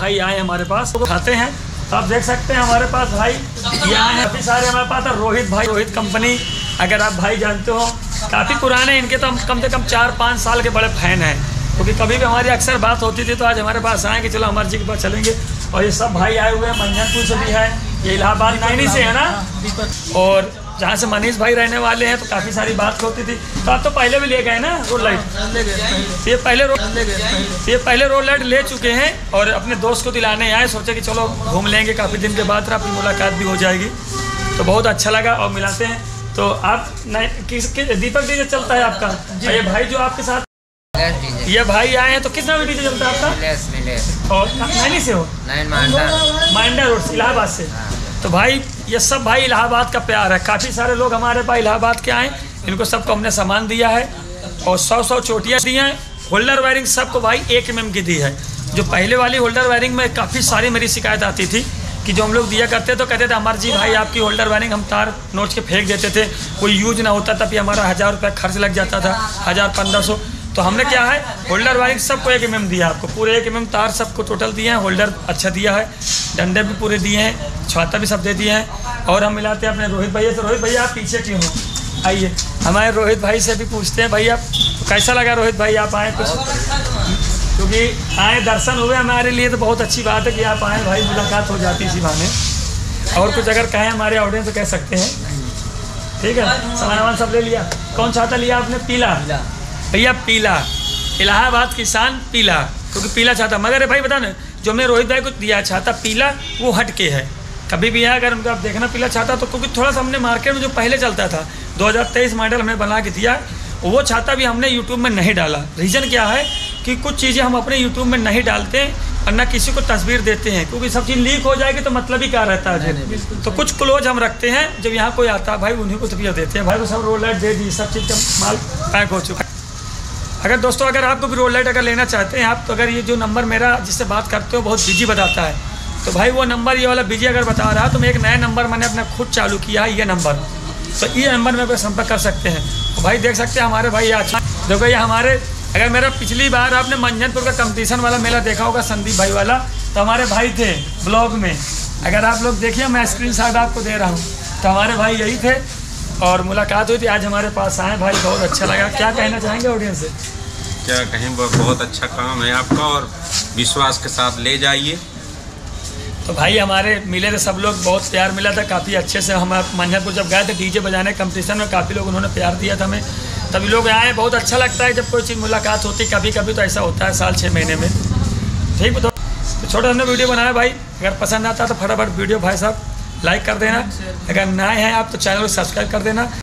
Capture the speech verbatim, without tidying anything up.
भाई आए हमारे पास तो खाते हैं। तो आप देख सकते हैं हमारे पास भाई यहाँ हैं काफ़ी सारे हमारे पास है। रोहित भाई, रोहित कंपनी, अगर आप भाई जानते हो काफ़ी पुराने, इनके तो हम कम से कम चार पाँच साल के बड़े फ़ैन हैं, क्योंकि तो कभी भी हमारी अक्सर बात होती थी तो आज हमारे पास आए कि चलो अमर जी के पास चलेंगे। और ये सब भाई आए हुए हैं, मंझनपुर से भी है, ये इलाहाबाद नाइनी से है ना, और जहाँ से मनीष भाई रहने वाले हैं, तो काफ़ी सारी बात होती थी। तो आप तो पहले भी ले गए ना रोड लाइट, ये पहले रोड ये पहले रोड लाइट ले चुके हैं और अपने दोस्त को दिलाने आए, सोचे कि चलो घूम लेंगे, काफ़ी दिन के बाद आपकी मुलाकात भी हो जाएगी। तो बहुत अच्छा लगा और मिलाते हैं। तो आप किस दीपक डीजे चलता है आपका? ये भाई जो आपके साथ ये भाई आए हैं, तो कितना भी डीजे चलता है आपका? मिलेस, मिलेस। और नैनी से हो? माइंडा रोड से, इलाहाबाद से। तो भाई ये सब भाई इलाहाबाद का प्यार है। काफ़ी सारे लोग हमारे पास इलाहाबाद के आए, इनको सबको हमने सामान दिया है और सौ सौ चोटियाँ दी हैं। होल्डर वायरिंग सबको भाई एक एम एम की दी है। जो पहले वाली होल्डर वायरिंग में काफ़ी सारी मेरी शिकायत आती थी कि जो हम लोग दिया करते तो कहते थे अमर जी भाई आपकी होल्डर वायरिंग हम तार नोच के फेंक देते थे, कोई यूज ना होता, तब हमारा हज़ार रुपये खर्च लग जाता था, हज़ार पंद्रह सौ। तो हमने क्या है होल्डर वायरिंग सबको एक एम एम दिया, आपको पूरे एक एम एम तार सबको टोटल दिए हैं। होल्डर अच्छा दिया है, डंडे भी पूरे दिए हैं, छाता भी सब दे दिए हैं। और हम मिलाते हैं अपने रोहित भैया से। रोहित भैया आप पीछे क्यों हो? आइए हमारे रोहित भाई से भी पूछते हैं। भाई आप तो कैसा लगा रोहित भाई आप आए? कुछ क्योंकि आए दर्शन हुए हमारे लिए तो बहुत अच्छी बात है कि आप आए भाई, मुलाकात हो जाती इसी बहाने। और कुछ अगर कहें हमारे ऑडियंस तो कह सकते हैं, ठीक है? सामान वामान सब ले लिया। कौन छाता लिया आपने? पीला भैया, पीला इलाहाबाद किसान पीला, क्योंकि पीला छाता। मगर भाई बता ना, जो मैं रोहित भाई को दिया छाता पीला वो हट के है। कभी भी है अगर उनको आप देखना पीला छाता, तो क्योंकि थोड़ा सा हमने मार्केट में जो पहले चलता था दो हज़ार तेईस मॉडल हमने बना के दिया, वो छाता भी हमने यूट्यूब में नहीं डाला। रीज़न क्या है कि कुछ चीज़ें हम अपने यूट्यूब में नहीं डालते और ना किसी को तस्वीर देते हैं, क्योंकि सब चीज़ लीक हो जाएगी तो मतलब ही क्या रहता है। तो कुछ क्लोज हम रखते हैं, जब यहाँ कोई आता है भाई उन्हीं को तस्वीर देते हैं। भाई को सब रोड लाइट दे दी, सब चीज़ का माल पैक हो चुका है। अगर दोस्तों अगर आपको भी रोड लाइट अगर लेना चाहते हैं आप, तो अगर ये जो नंबर मेरा जिससे बात करते हो बहुत बिजी बताता है, तो भाई वो नंबर ये वाला बिजी अगर बता रहा है तो मैं एक नया नंबर मैंने अपना खुद चालू किया है, ये नंबर। तो ये नंबर में संपर्क कर सकते हैं। तो भाई देख सकते हैं हमारे भाई आज देखो, ये हमारे अगर मेरा पिछली बार आपने मंझनपुर का कंपटीशन वाला मेला देखा होगा संदीप भाई वाला, तो हमारे भाई थे ब्लॉग में। अगर आप लोग देखिए मैं स्क्रीन शॉट आपको दे रहा हूँ, तो हमारे भाई यही थे और मुलाकात हुई थी। आज हमारे पास आए भाई, बहुत अच्छा लगा। क्या कहना चाहेंगे ऑडियंस से? क्या कहें, बहुत अच्छा काम है आपका और विश्वास के साथ ले जाइए। तो भाई हमारे मिले थे सब लोग, बहुत प्यार मिला था काफ़ी अच्छे से। हम मंझनपुर जब गए थे डीजे बजाने कंपटीशन में, काफ़ी लोग उन्होंने प्यार दिया था हमें, तभी लोग आए। बहुत अच्छा लगता है जब कोई चीज़ मुलाकात होती, कभी कभी तो ऐसा होता है साल छः महीने में। ठीक तो, तो छोटा हमने वीडियो बनाया भाई, अगर पसंद आता तो फटाफट वीडियो भाई साहब लाइक कर देना। अगर नए हैं आप तो चैनल को सब्सक्राइब कर देना।